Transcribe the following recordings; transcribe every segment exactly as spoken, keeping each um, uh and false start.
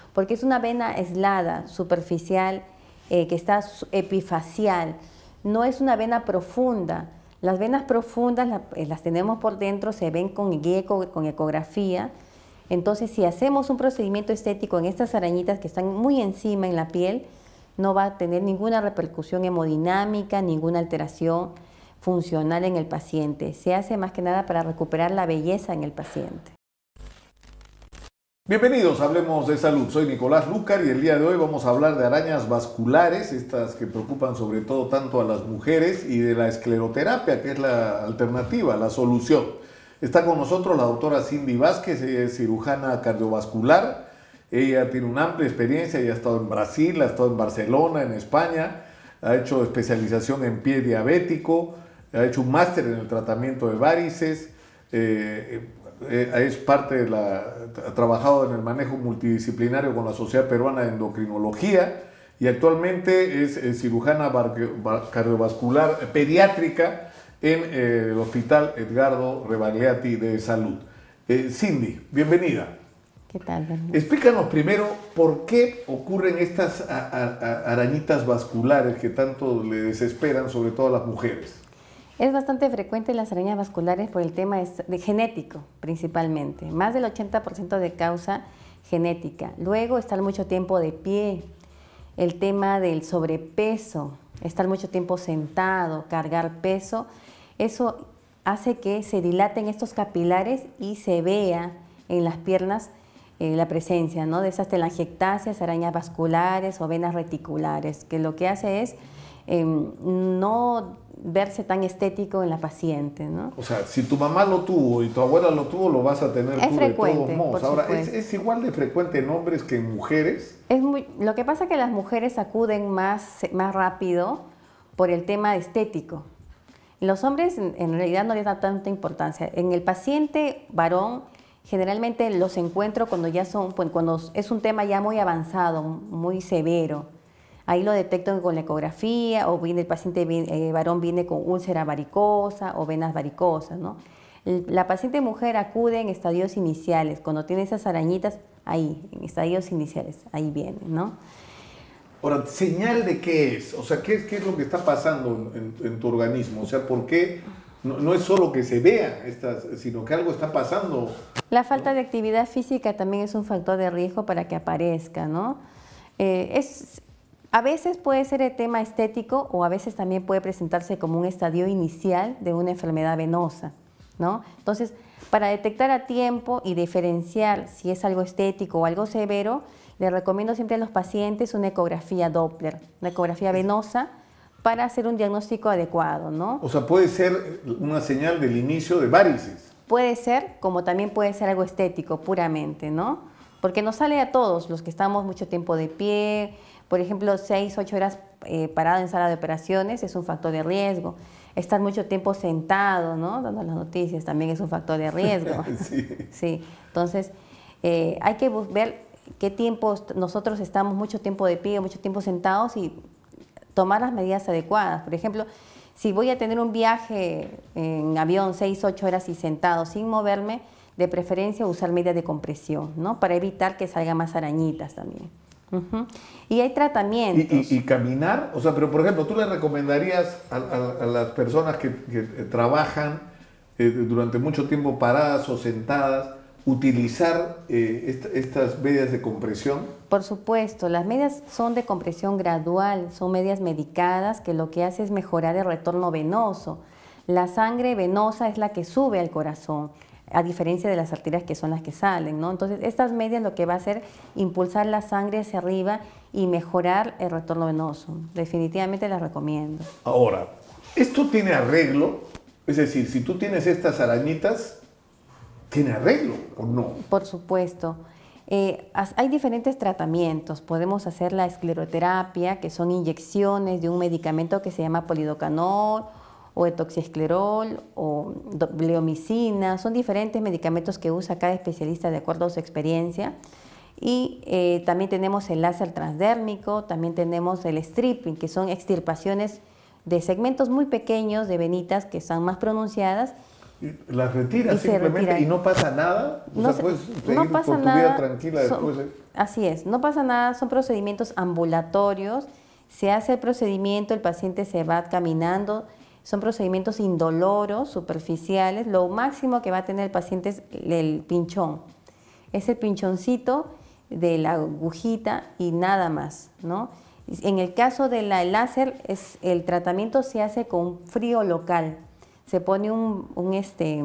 porque es una vena aislada, superficial, eh, que está epifacial, no es una vena profunda. Las venas profundas la, eh, las tenemos por dentro, se ven con, eco, con ecografía. Entonces, si hacemos un procedimiento estético en estas arañitas que están muy encima en la piel, no va a tener ninguna repercusión hemodinámica, ninguna alteración funcional en el paciente. Se hace más que nada para recuperar la belleza en el paciente. Bienvenidos, hablemos de salud. Soy Nicolás Lucar y el día de hoy vamos a hablar de arañas vasculares, estas que preocupan sobre todo tanto a las mujeres, y de la escleroterapia, que es la alternativa, la solución. Está con nosotros la doctora Cindy Vázquez, ella es cirujana cardiovascular. Ella tiene una amplia experiencia, ella ha estado en Brasil, ha estado en Barcelona, en España, ha hecho especialización en pie diabético, ha hecho un máster en el tratamiento de varices, eh, eh, es parte de la, ha trabajado en el manejo multidisciplinario con la Sociedad Peruana de Endocrinología y actualmente es, es cirujana cardiovascular pediátrica en eh, el Hospital Edgardo Rebagliati de Salud. Eh, Cindy, bienvenida. ¿Qué tal, Bernardo? Explícanos primero por qué ocurren estas a, a, arañitas vasculares que tanto le desesperan, sobre todo a las mujeres. Es bastante frecuente las arañas vasculares por el tema de genético, principalmente. Más del ochenta por ciento de causa genética. Luego, estar mucho tiempo de pie, el tema del sobrepeso, estar mucho tiempo sentado, cargar peso, eso hace que se dilaten estos capilares y se vea en las piernas eh, la presencia, ¿no?, de esas telangiectasias, arañas vasculares o venas reticulares, que lo que hace es eh, no verse tan estético en la paciente, ¿no? O sea, si tu mamá lo tuvo y tu abuela lo tuvo, lo vas a tener es tú frecuente, de todos modos. Ahora, ¿es, supuesto. ¿es igual de frecuente en hombres que en mujeres? Es muy, lo que pasa es que las mujeres acuden más, más rápido por el tema estético. Los hombres en, en realidad no les da tanta importancia. En el paciente varón, generalmente los encuentro cuando ya son, cuando es un tema ya muy avanzado, muy severo. Ahí lo detecto con la ecografía, o viene el paciente eh, varón viene con úlcera varicosa o venas varicosas, ¿no? La paciente mujer acude en estadios iniciales, cuando tiene esas arañitas, ahí, en estadios iniciales, ahí viene, ¿no? Ahora, ¿señal de qué es? O sea, ¿qué, qué es lo que está pasando en, en, en tu organismo? O sea, ¿por qué no, no es solo que se vean estas, sino que algo está pasando? La falta de actividad física también es un factor de riesgo para que aparezca, ¿no? Eh, es... A veces puede ser el tema estético o a veces también puede presentarse como un estadio inicial de una enfermedad venosa, ¿no? Entonces, para detectar a tiempo y diferenciar si es algo estético o algo severo, le recomiendo siempre a los pacientes una ecografía Doppler, una ecografía venosa, para hacer un diagnóstico adecuado, ¿no? O sea, puede ser una señal del inicio de varices. Puede ser, como también puede ser algo estético puramente, ¿no? Porque nos sale a todos los que estamos mucho tiempo de pie. Por ejemplo, seis, ocho horas eh, parado en sala de operaciones es un factor de riesgo. Estar mucho tiempo sentado, ¿no?, dando las noticias, también es un factor de riesgo. Sí. Sí. Entonces, eh, hay que ver qué tiempo nosotros estamos mucho tiempo de pie, mucho tiempo sentados y tomar las medidas adecuadas. Por ejemplo, si voy a tener un viaje en avión seis, ocho horas y sentado sin moverme, de preferencia usar medidas de compresión, ¿no?, para evitar que salgan más arañitas también. Uh-huh. Y hay tratamientos. ¿Y, y, y caminar? O sea, pero por ejemplo, ¿tú le recomendarías a, a, a las personas que, que trabajan eh, durante mucho tiempo paradas o sentadas utilizar eh, esta, estas medidas de compresión? Por supuesto, las medidas son de compresión gradual, son medidas medicadas que lo que hace es mejorar el retorno venoso. La sangre venosa es la que sube al corazón, a diferencia de las arterias que son las que salen, ¿no? Entonces, estas medias lo que va a hacer es impulsar la sangre hacia arriba y mejorar el retorno venoso. Definitivamente las recomiendo. Ahora, ¿esto tiene arreglo? Es decir, si tú tienes estas arañitas, ¿tiene arreglo o no? Por supuesto. Eh, hay diferentes tratamientos. Podemos hacer la escleroterapia, que son inyecciones de un medicamento que se llama polidocanol, o etoxiesclerol, o bleomicina. Son diferentes medicamentos que usa cada especialista de acuerdo a su experiencia. Y eh, también tenemos el láser transdérmico, también tenemos el stripping, que son extirpaciones de segmentos muy pequeños de venitas que están más pronunciadas Las retiras y se simplemente retiran. y no pasa nada. O No, sea, se- puedes seguir no pasa por tu nada. vida tranquila Son- después. de- Así es, no pasa nada, son procedimientos ambulatorios, se hace el procedimiento, el paciente se va caminando, son procedimientos indoloros, superficiales, lo máximo que va a tener el paciente es el pinchón, es el pinchoncito de la agujita y nada más, ¿no? En el caso del láser, es, el tratamiento se hace con frío local, se pone un, un, este,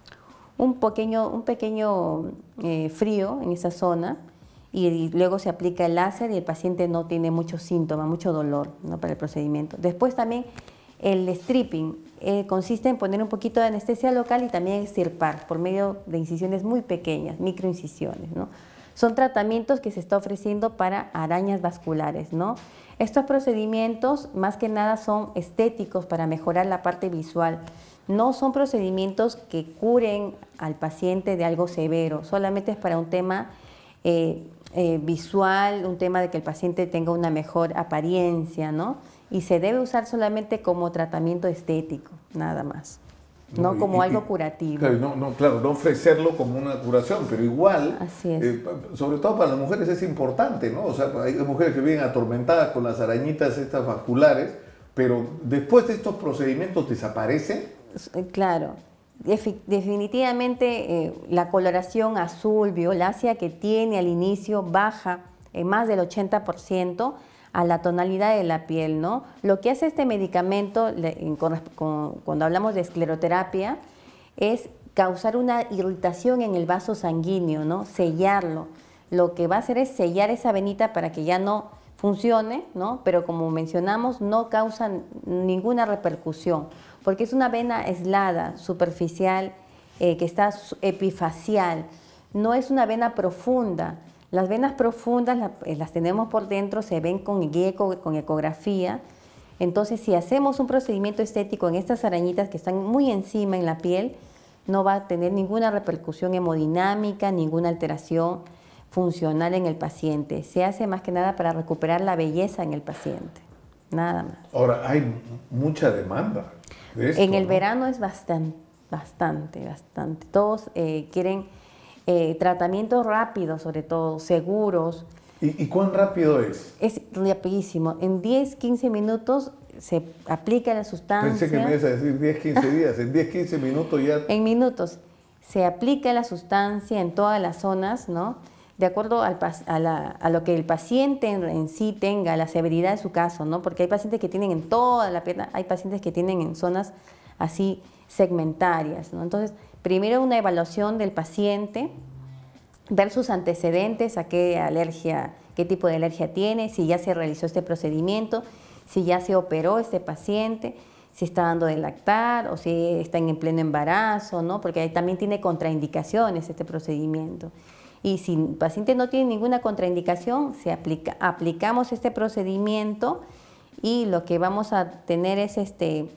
un pequeño, un pequeño eh, frío en esa zona y, y luego se aplica el láser y el paciente no tiene muchos síntomas, mucho dolor, ¿no?, para el procedimiento. Después también el stripping eh, consiste en poner un poquito de anestesia local y también extirpar por medio de incisiones muy pequeñas, microincisiones, ¿no? Son tratamientos que se está ofreciendo para arañas vasculares, ¿no? Estos procedimientos más que nada son estéticos para mejorar la parte visual. No son procedimientos que curen al paciente de algo severo, solamente es para un tema eh, eh, visual, un tema de que el paciente tenga una mejor apariencia, ¿no? Y se debe usar solamente como tratamiento estético, nada más. No, y- como y- algo y- curativo. Claro, no, no, claro, no ofrecerlo como una curación, pero igual, Así es. eh, sobre todo para las mujeres es importante, ¿no? O sea, hay mujeres que viven atormentadas con las arañitas estas vasculares, pero después de estos procedimientos desaparecen. Eh, Claro, Defi- definitivamente eh, la coloración azul violácea que tiene al inicio baja en más del ochenta por ciento a la tonalidad de la piel, ¿no? Lo que hace este medicamento, le- en- con- con- cuando hablamos de escleroterapia, es causar una irritación en el vaso sanguíneo, ¿no? Sellarlo. Lo que va a hacer es sellar esa venita para que ya no funcione, ¿no? Pero como mencionamos, no causa ninguna repercusión, porque es una vena aislada, superficial, eh, que está su- epifacial, no es una vena profunda. Las venas profundas la- eh, las tenemos por dentro, se ven con guía eco- con ecografía. Entonces, si hacemos un procedimiento estético en estas arañitas que están muy encima en la piel, no va a tener ninguna repercusión hemodinámica, ninguna alteración funcional en el paciente. Se hace más que nada para recuperar la belleza en el paciente, nada más. Ahora, hay m- mucha demanda de esto, En el ¿no? verano es bastante, bastante, bastante. Todos eh, quieren eh, tratamientos rápidos, sobre todo, seguros. ¿Y, y cuán rápido es? Es rapidísimo. En diez, quince minutos se aplica la sustancia. Pensé que me ibas a decir diez, quince días. En diez, quince minutos ya... En minutos se aplica la sustancia en todas las zonas, ¿no? De acuerdo al, pas- a, la- a lo que el paciente en, en sí tenga, la severidad de su caso, ¿no? Porque hay pacientes que tienen en toda la pierna, hay pacientes que tienen en zonas así segmentarias, ¿no? Entonces, primero una evaluación del paciente, ver sus antecedentes, a qué alergia, qué tipo de alergia tiene, si ya se realizó este procedimiento, si ya se operó este paciente, si está dando de lactar o si está en pleno embarazo, ¿no? Porque ahí también tiene contraindicaciones este procedimiento. Y si el paciente no tiene ninguna contraindicación, se aplica, aplicamos este procedimiento y lo que vamos a tener es este,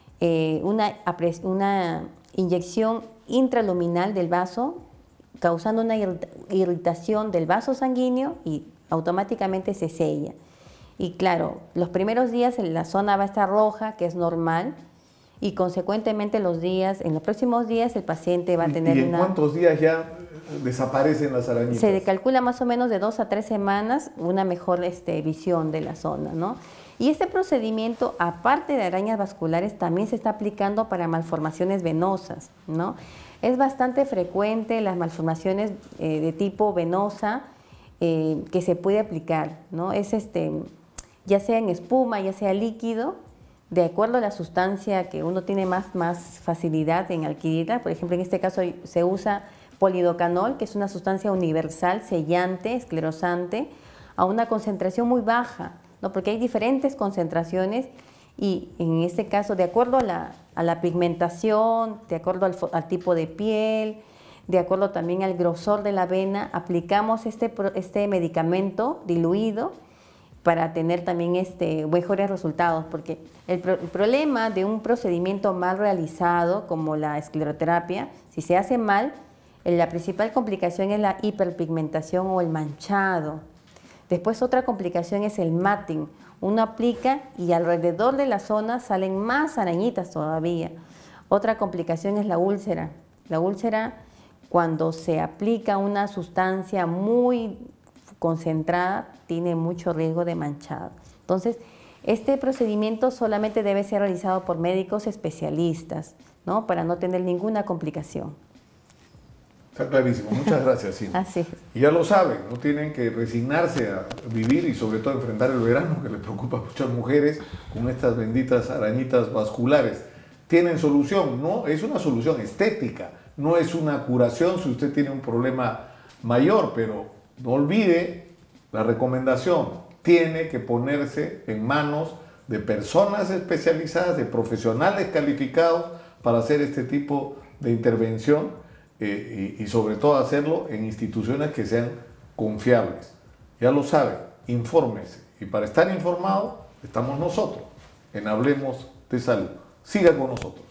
eh, una, apres- una inyección intraluminal del vaso, causando una irrita- irritación del vaso sanguíneo y automáticamente se sella. Y claro, los primeros días en la zona va a estar roja, que es normal, y consecuentemente los días, en los próximos días el paciente va a tener ¿Y en una... cuántos días ya desaparecen las arañitas? Se calcula más o menos de dos a tres semanas una mejor este, visión de la zona, ¿no? Y este procedimiento, aparte de arañas vasculares, también se está aplicando para malformaciones venosas, ¿no? Es bastante frecuente las malformaciones eh, de tipo venosa eh, que se puede aplicar, ¿no? Es este, ya sea en espuma, ya sea líquido, de acuerdo a la sustancia que uno tiene más, más facilidad en adquirirla. Por ejemplo, en este caso se usa polidocanol, que es una sustancia universal, sellante, esclerosante, a una concentración muy baja, ¿no? Porque hay diferentes concentraciones y en este caso, de acuerdo a la, a la pigmentación, de acuerdo al, al tipo de piel, de acuerdo también al grosor de la vena, aplicamos este, este medicamento diluido para tener también este, mejores resultados, porque el, pro, el problema de un procedimiento mal realizado, como la escleroterapia, si se hace mal, la principal complicación es la hiperpigmentación o el manchado. Después otra complicación es el matting. Uno aplica y alrededor de la zona salen más arañitas todavía. Otra complicación es la úlcera. La úlcera, cuando se aplica una sustancia muy concentrada, tiene mucho riesgo de manchado. Entonces, este procedimiento solamente debe ser realizado por médicos especialistas, ¿no? Para no tener ninguna complicación. Está clarísimo. Muchas gracias, Cindy. Así es. Y ya lo saben, no tienen que resignarse a vivir y sobre todo enfrentar el verano, que le preocupa a muchas mujeres con estas benditas arañitas vasculares. Tienen solución, no es una solución estética, no es una curación si usted tiene un problema mayor, pero no olvide la recomendación, tiene que ponerse en manos de personas especializadas, de profesionales calificados para hacer este tipo de intervención eh, y, y sobre todo hacerlo en instituciones que sean confiables. Ya lo saben, infórmese. Y para estar informado estamos nosotros en Hablemos de Salud. Siga con nosotros.